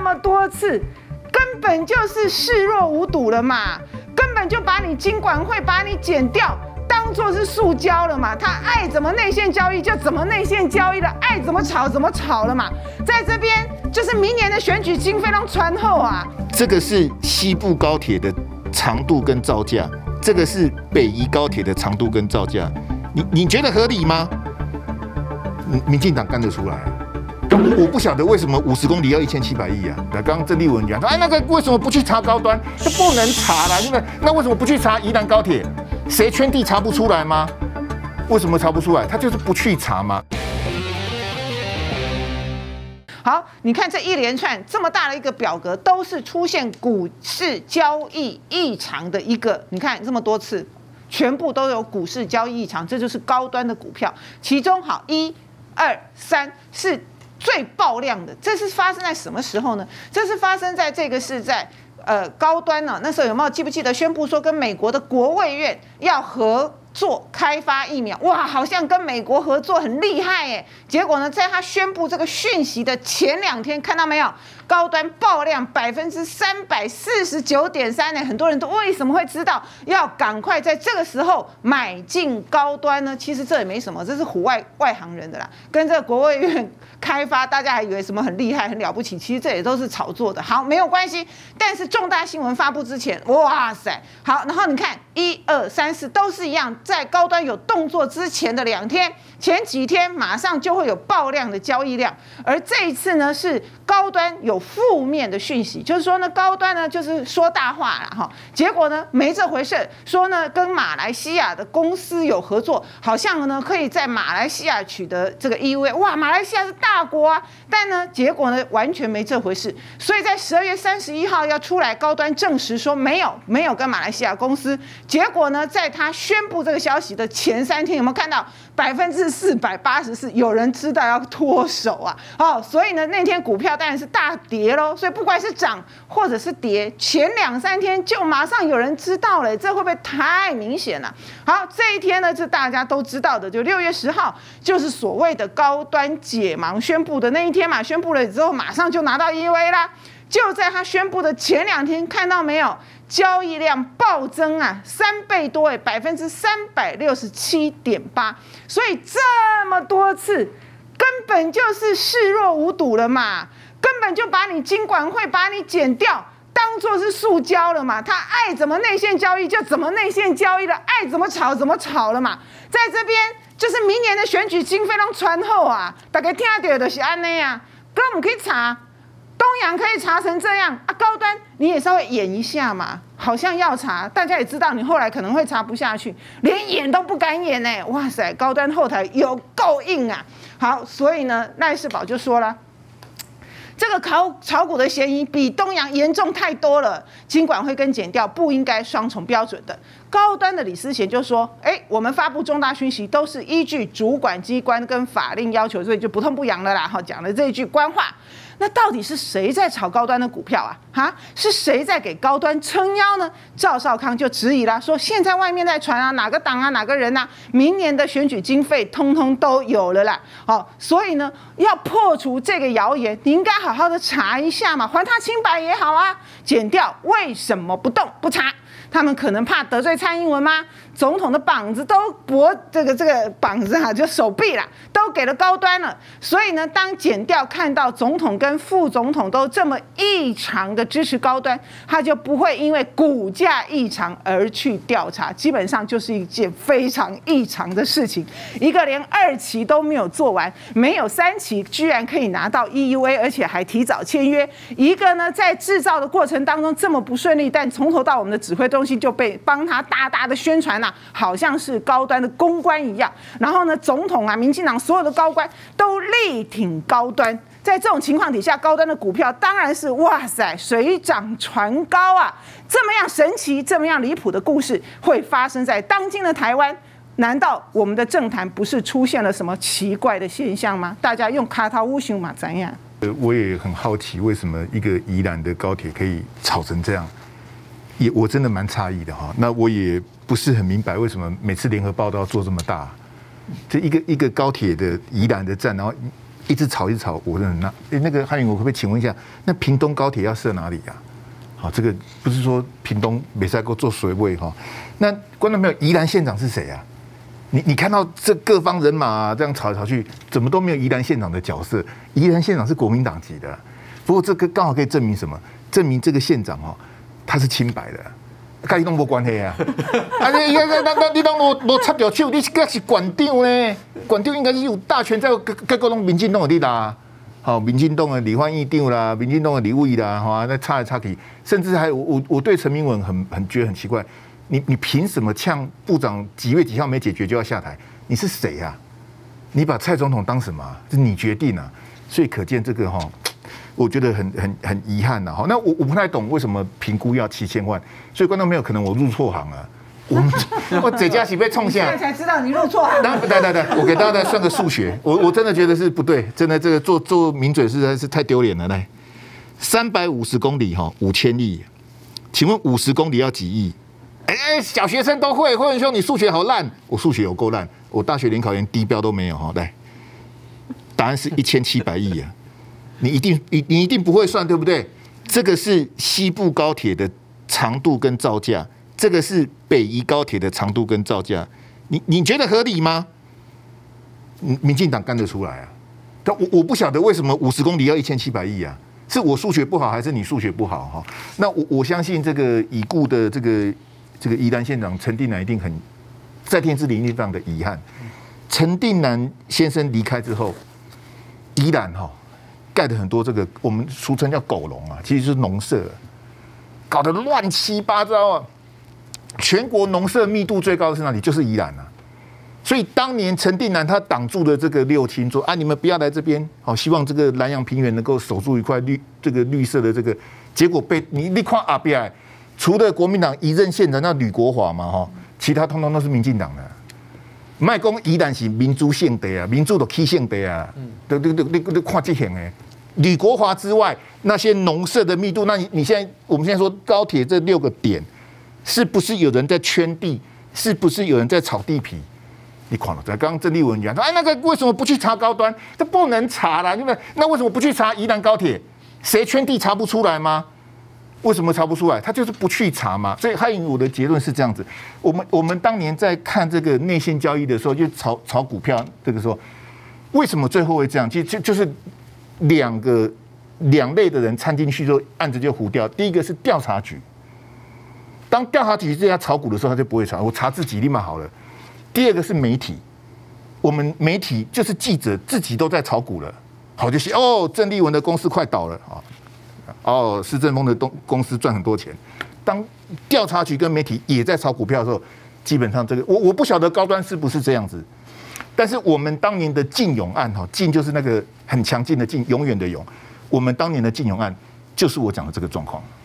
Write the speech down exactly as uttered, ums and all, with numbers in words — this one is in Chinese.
么多次，根本就是视若无睹了嘛，根本就把你金管会把你剪掉，当作是塑胶了嘛，他爱怎么内线交易就怎么内线交易了，爱怎么炒怎么炒了嘛，在这边就是明年的选举经费都传后啊。 这个是西部高铁的长度跟造价，这个是北宜高铁的长度跟造价，你你觉得合理吗？民进党干得出来啊？我不晓得为什么五十公里要一千七百亿啊？那刚刚郑丽文讲说，哎，那个为什么不去查高端？这不能查啦，那个那为什么不去查宜兰高铁？谁圈地查不出来吗？为什么查不出来？他就是不去查吗？ 好，你看这一连串这么大的一个表格，都是出现股市交易异常的一个，你看这么多次，全部都有股市交易异常，这就是高端的股票。其中好一、二、三是最爆量的，这是发生在什么时候呢？这是发生在这个是在呃高端呢、啊，那时候有没有记不记得宣布说跟美国的国卫院要合作开发疫苗？哇，好像跟美国合作很厉害耶。结果呢，在他宣布这个讯息的前两天，看到没有？高端爆量百分之三百四十九点三呢，很多人都为什么会知道要赶快在这个时候买进高端呢？其实这也没什么，这是唬外外行人的啦，跟这个国卫院开发，大家还以为什么很厉害、很了不起，其实这也都是炒作的。好，没有关系。但是重大新闻发布之前，哇塞，好，然后你看一二三四都是一样，在高端有动作之前的两天，前几天马上就会有爆量的交易量，而这一次呢是高端有负面的讯息，就是说呢，高端呢就是说大话了哈，结果呢没这回事，说呢跟马来西亚的公司有合作，好像呢可以在马来西亚取得这个 E U A， 哇，马来西亚是大国啊，但呢结果呢完全没这回事，所以在十二月三十一号要出来，高端证实说没有没有跟马来西亚公司，结果呢在他宣布这个消息的前三天，有没有看到百分之四百八十四有人知道要脱手啊？哦，所以呢那天股票当然是大跌咯，所以不管是涨或者是跌，前两三天就马上有人知道了，这会不会太明显了？好，这一天呢是大家都知道的，就六月十号，就是所谓的高端解盲宣布的那一天嘛，宣布了之后马上就拿到 E U A 啦。就在他宣布的前两天，看到没有？交易量暴增啊，三倍多哎，百分之三百六十七点八，所以这么多次，根本就是视若无睹了嘛，根本就把你金管会把你剪掉，当作是塑胶了嘛，他爱怎么内线交易就怎么内线交易了，爱怎么炒怎么炒了嘛，在这边就是明年的选举经费都传后啊，大家听到的是安内啊，哥我们可以查。东洋可以查成这样啊，高端你也稍微演一下嘛，好像要查，大家也知道你后来可能会查不下去，连演都不敢演呢、欸。哇塞，高端后台有够硬啊！好，所以呢，赖士葆就说了，这个炒炒股的嫌疑比东洋严重太多了，金管会跟检调不应该双重标准的。高端的李思贤就说：“哎，我们发布重大讯息都是依据主管机关跟法令要求，所以就不痛不痒了啦。”哈，讲了这一句官话。那到底是谁在炒高端的股票啊？哈，是谁在给高端撑腰呢？赵少康就质疑啦，说现在外面在传啊，哪个党啊，哪个人啊，明年的选举经费通通都有了啦。哦，所以呢，要破除这个谣言，你应该好好的查一下嘛，还他清白也好啊。检调为什么不动不查？他们可能怕得罪蔡英文吗？总统的膀子都脖这个这个膀子啊，就手臂啦，都给了高端了。所以呢，当检调看到总统跟副总统都这么异常的支持高端，他就不会因为股价异常而去调查。基本上就是一件非常异常的事情。一个连二期都没有做完，没有三期，居然可以拿到 E U A， 而且还提早签约。一个呢，在制造的过程当中这么不顺利，但从头到我们的指挥中心就被帮他大大的宣传啊，好像是高端的公关一样。然后呢，总统啊，民进党所有的高官都力挺高端。在这种情况底下，高端的股票当然是哇塞，水涨船高啊！这么样神奇、这么样离谱的故事会发生在当今的台湾？难道我们的政坛不是出现了什么奇怪的现象吗？大家用卡套乌熊嘛怎样？ 我也很好奇，为什么一个宜兰的高铁可以炒成这样？也我真的蛮诧异的哈。那我也不是很明白，为什么每次联合报都要做这么大？这一个一个高铁的宜兰的站，然后一直吵一直吵，我认那诶那个汉云，我可不可以请问一下，那屏东高铁要设哪里呀、啊？好，这个不是说屏东没赛过做水位哈。那观众朋友，宜兰县长是谁啊？你你看到这各方人马、啊、这样吵来吵去，怎么都没有宜兰县长的角色？宜兰县长是国民党籍的，不过这个刚好可以证明什么？证明这个县长哦，他是清白的。跟你都无关系啊！啊，你那那那你当无无插着手，你应该是馆长呢？馆长应该是有大权在，各个拢民进党的你啦，好，民进党的李焕议长啦，民进党的李伟啦，哈，那插来插去，甚至还我我对陈明文很很觉得很奇怪，你你凭什么呛部长几月几号没解决就要下台？你是谁呀、啊？你把蔡总统当什么、啊？是你决定啊！所以可见这个哈。我觉得很很很遗憾呐，哈，那我我不太懂为什么评估要七千万，所以观众朋友可能我入错行了，我我这家是被冲下， 现在才知道你入错行。 来来来，我给大家算个数学，我我真的觉得是不对，真的这个做做名嘴实在是太丢脸了。来，三百五十公里哈，五千亿，请问五十公里要几亿？哎、欸，小学生都会，慧文兄你数学好烂，我数学有够烂，我大学联考连低标都没有哈。来，答案是一千七百亿啊。你一定你你一定不会算，对不对？这个是西部高铁的长度跟造价，这个是北宜高铁的长度跟造价，你你觉得合理吗？民进党干得出来啊？但我我不晓得为什么五十公里要一千七百亿啊？是我数学不好，还是你数学不好哈？那我我相信这个已故的这个这个宜兰县长陈定南一定很在天之灵一定非常的遗憾。陈定南先生离开之后，宜兰哈。盖的很多这个我们俗称叫狗笼啊，其实就是农舍，搞得乱七八糟啊！全国农舍密度最高的是哪里？就是宜兰啊。所以当年陈定南他挡住了这个六轻，说啊你们不要来这边，好希望这个南洋平原能够守住一块绿这个绿色的这个，结果被你你看阿边，除了国民党一任县长那吕国华嘛哈，其他通通都是民进党的。卖讲宜兰是民主性地啊，民主都起性地啊，你你你你看这型诶。吕国华之外，那些农舍的密度，那你你现在我们现在说高铁这六个点，是不是有人在圈地？是不是有人在炒地皮？你看了，刚刚郑丽文讲说，哎，那个为什么不去查高端？这不能查啦，对不对？那为什么不去查宜兰高铁？谁圈地查不出来吗？为什么查不出来？他就是不去查嘛。所以汉云我的结论是这样子：我们我们当年在看这个内线交易的时候，就炒炒股票，这个时候为什么最后会这样？其实就就是。两个两类的人掺进去之后，案子就糊掉。第一个是调查局，当调查局这家炒股的时候，他就不会查，我查自己立马好了。第二个是媒体，我们媒体就是记者自己都在炒股了，好就是哦，郑丽文的公司快倒了啊，哦，施正丰的东公司赚很多钱。当调查局跟媒体也在炒股票的时候，基本上这个我我不晓得高端是不是这样子。但是我们当年的禁勇案，哈，禁就是那个很强劲的禁，永远的勇。我们当年的禁勇案，就是我讲的这个状况。